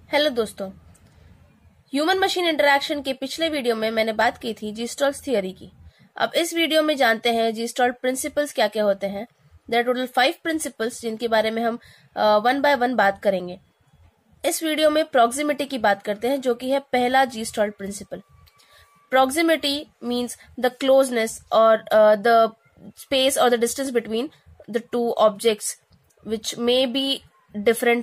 Hello दोस्तों, human machine interaction के पिछले वीडियो में मैंने बात की थी जीस्टॉल्स थियरी की। अब इस वीडियो में जानते हैं जीस्टॉल प्रिंसिपल्स क्या क्या होते हैं। देयर टोटल 5 प्रिंसिपल्स जिनके बारे में हम वन बाय वन बात करेंगे। इस वीडियो में प्रॉक्सिमिटी की बात करते हैं, जो कि है पहला Gestalt principle. Proximity means the closeness और द स्पेस और the distance between the two objects which may be different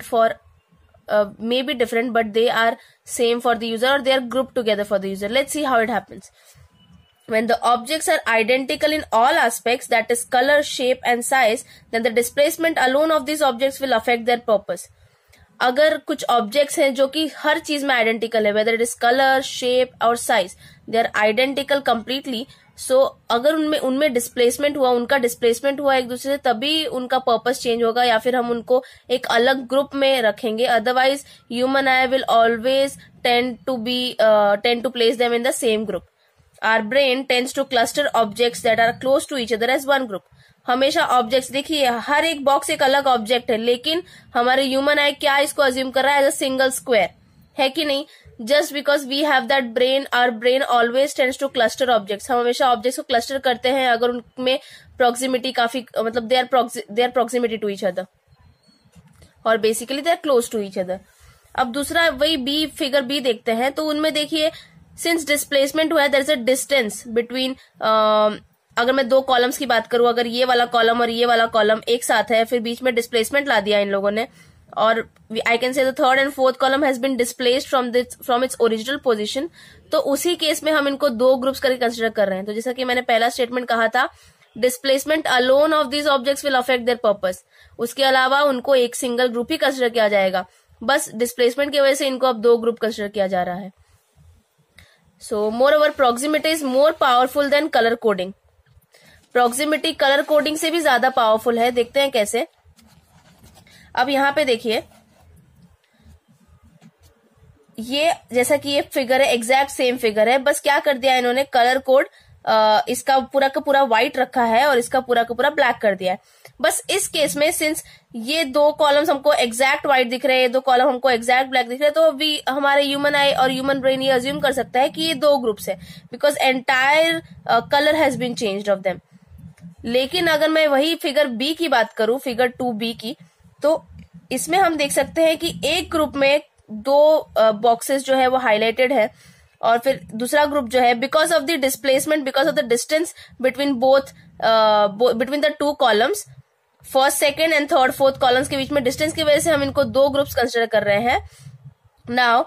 but they are same for the user, or they are grouped together for the user. Let's see how it happens. When the objects are identical in all aspects, that is color, shape and size, then the displacement alone of these objects will affect their purpose. अगर कुछ objects हैं जो कि हर चीज में identical है, whether it is colour, shape और size, they are identical completely, so अगर उनमें डिस्प्लेसमेंट हुआ, उनका डिस्प्लेसमेंट हुआ एक दूसरे से, तभी उनका पर्पस चेंज होगा या फिर हम उनको एक अलग ग्रुप में रखेंगे। Otherwise human eye will always tend to place them in the same group. Our brain tends to cluster objects that are close to each other as one group. हमेशा ऑब्जेक्ट्स, देखिए हर एक बॉक्स एक अलग object है, लेकिन हमारे human आई क्या इसको अज्यूम कर रहा है एज अ सिंगल स्क्वायर, है कि नहीं? Just because we have that brain, our brain always tends to cluster objects. हम हमेशा ऑब्जेक्ट्स को क्लस्टर करते हैं अगर उनमें प्रॉक्सिमिटी काफी, मतलब they are proximity to each other, और basically they are close to each other. अब दूसरा वही फिगर बी देखते हैं, तो उनमें देखिए सिंस डिस्प्लेसमेंट हुआ है, there is a distance between, अगर मैं दो कॉलम्स की बात करूं, अगर ये वाला कॉलम और ये वाला कॉलम एक साथ है, फिर बीच में डिस्प्लेसमेंट ला दिया इन लोगों ने, और I can say the third and fourth column has been displaced from its original position, तो उसी केस में हम इनको दो ग्रुप्स करके कंसिडर कर रहे हैं. तो जैसा कि मैंने पहला स्टेटमेंट कहा था, displacement alone of these objects will affect their purpose. उसके अलावा उनको एक सिंगल ग्रुप ही कंसिडर किया जाएगा, बस डिस्प्लेसमेंट की वजह से इनको अब दो ग्रुप कंसिडर किया जा रहा है. So moreover proximity is more powerful than colour coding. Proximity colour coding से भी ज्यादा पावरफुल है. देखते हैं कैसे. अब यहां पे देखिए, ये जैसा कि ये फिगर है, एग्जैक्ट सेम फिगर है, बस क्या कर दिया इन्होंने, कलर कोड इसका पूरा का पूरा व्हाइट रखा है और इसका पूरा का पूरा ब्लैक कर दिया है. बस इस केस में सिंस ये दो कॉलम्स हमको एग्जैक्ट व्हाइट दिख रहे हैं, ये दो कॉलम हमको एग्जैक्ट ब्लैक दिख रहे हैं, तो हमारे ह्यूमन आई और ह्यूमन ब्रेन ये अज्यूम कर सकता है कि ये दो ग्रुप्स है, because entire colour has been changed of them. लेकिन अगर मैं वही फिगर बी की बात करूं, फिगर 2B की, तो इसमें हम देख सकते हैं कि एक ग्रुप में दो बॉक्सेस जो है वो हाईलाइटेड है, और फिर दूसरा ग्रुप जो है, because of the displacement, because of the distance between between the two columns, first, second and third, fourth columns के बीच में डिस्टेंस की वजह से हम इनको दो ग्रुप्स कंसिडर कर रहे हैं. Now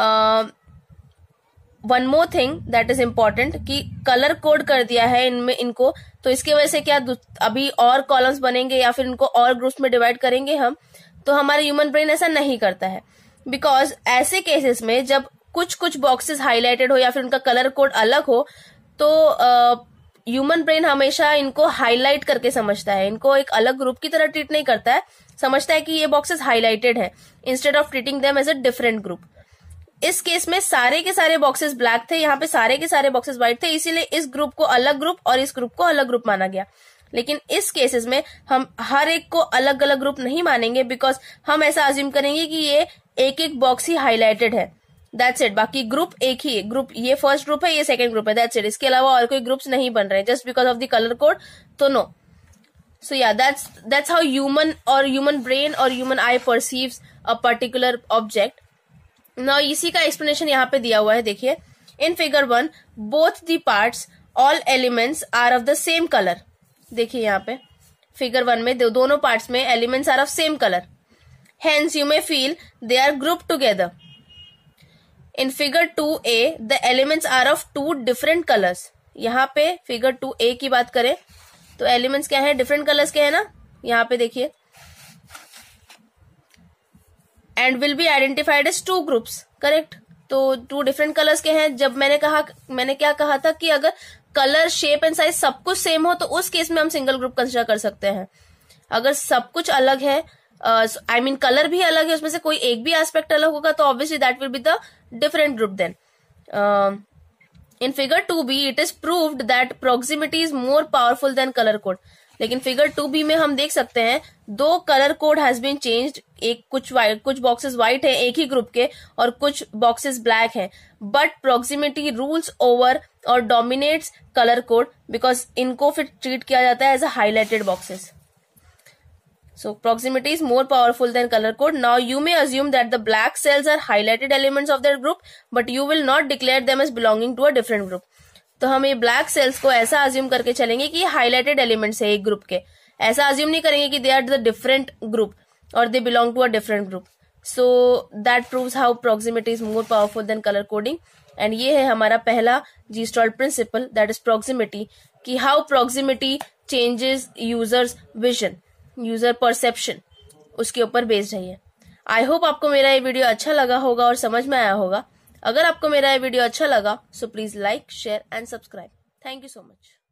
one more thing that is important, कि कलर कोड कर दिया है इनको, तो इसकी वजह से क्या अभी और कॉलम्स बनेंगे या फिर इनको और ग्रुप्स में डिवाइड करेंगे हम, तो हमारे ह्यूमन ब्रेन ऐसा नहीं करता है. बिकॉज ऐसे केसेस में जब कुछ कुछ बॉक्सेस हाईलाइटेड हो या फिर उनका कलर कोड अलग हो, तो ह्यूमन ब्रेन हमेशा इनको हाईलाइट करके समझता है, इनको एक अलग ग्रुप की तरह ट्रीट नहीं करता है, समझता है कि ये बॉक्सेस हाईलाइटेड है, instead of treating them as a different group. इस केस में सारे के सारे बॉक्सेस ब्लैक थे, यहाँ पे सारे के सारे बॉक्सेस व्हाइट थे, इसीलिए इस ग्रुप को अलग ग्रुप और इस ग्रुप को अलग ग्रुप माना गया. लेकिन इस केसेस में हम हर एक को अलग अलग ग्रुप नहीं मानेंगे, बिकॉज हम ऐसा अज्यूम करेंगे कि ये एक एक बॉक्स ही हाईलाइटेड है, दैट्स इट. बाकी ग्रुप एक ही ग्रुप, ये फर्स्ट ग्रुप है, ये सेकंड ग्रुप है, दैट्स इट. इसके अलावा और कोई ग्रुप्स नहीं बन रहे just because of the colour code, तो नो. सो या दैट्स हाउ ह्यूमन ब्रेन और human eye perceives a particular object. Now इसी का एक्सप्लेनेशन यहाँ पे दिया हुआ है. देखिए in figure 1 both the parts all elements are of the same colour. देखिए यहाँ पे फिगर 1 में दोनों पार्ट्स में elements are of same colour, hence you may feel they are group together. In figure 2A the elements are of two different colours. यहाँ पे figure 2A की बात करें तो एलिमेंट्स क्या है, डिफरेंट कलर्स के है ना, यहाँ पे देखिए, and will be identified as two groups, correct. तो टू डिफरेंट कलर्स के हैं. जब मैंने क्या कहा था कि अगर कलर, शेप एंड साइज सब कुछ सेम हो, तो उस केस में हम सिंगल ग्रुप कंसिडर कर सकते हैं. अगर सब कुछ अलग है, आई मीन कलर भी अलग है, उसमें से कोई एक भी एस्पेक्ट अलग होगा, तो obviously that will be the different group then. In figure 2B, it is proved that proximity is more powerful than color code. लेकिन फिगर 2b में हम देख सकते हैं दो colour code has been changed, एक कुछ बॉक्सेस व्हाइट है एक ही ग्रुप के और कुछ बॉक्सेस ब्लैक है, बट प्रॉक्सिमिटी रूल्स ओवर और डोमिनेट्स कलर कोड बिकॉज इनको फिर ट्रीट किया जाता है as a highlighted boxes. So proximity is more powerful than color code. Now you may assume that the black cells are highlighted elements of their group, but you will not declare them as belonging to a different group. तो हम ये black sales को ऐसा assume करके चलेंगे कि ये highlighted elements है एक ग्रुप के. ऐसा अज्यूम नहीं करेंगे कि they are the different group और they belong to a different group. So that proves how proximity is more powerful than colour coding. And ये है हमारा पहला gestalt principle, that is proximity, कि how proximity changes users vision, user perception, उसके ऊपर based है ये. I hope आपको मेरा ये वीडियो अच्छा लगा होगा और समझ में आया होगा. अगर आपको मेरा ये वीडियो अच्छा लगा so please like, share and subscribe. Thank you so much.